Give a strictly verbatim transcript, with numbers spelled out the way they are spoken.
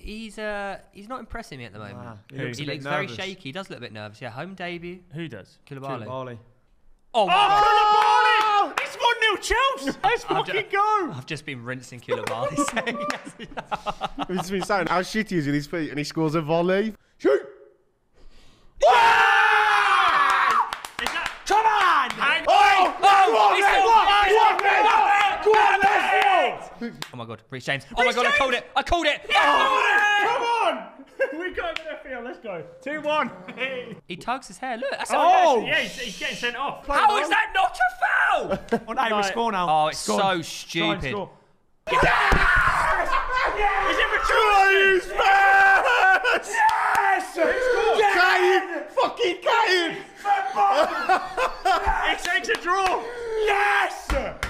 he's uh, he's not impressing me at the moment. Nah, he he looks, looks, he looks very shaky. He does look a bit nervous. Yeah, home debut. Who does? Koulibaly. Koulibaly. Oh, my oh God. Koulibaly! It's one nil Chelsea. Let's fucking go. I've just been rinsing Koulibaly. He's just been saying how shit he is in his feet, and he scores a volley. Shoot! Come on! Hang Oh! Oh, oh my God, Reece James. Oh my God, I called it. I called it. Come on! We got him in the field. Let's go. two one. He tugs his hair. Look. That's Oh! Yeah, he's, he's getting sent off. How is that not a foul? Oh, no, we score now. Oh, it's Score. so Try and stupid. score. Yes! Is it Please, Yes! Kane! Fucking Kane! It takes a draw. Yes!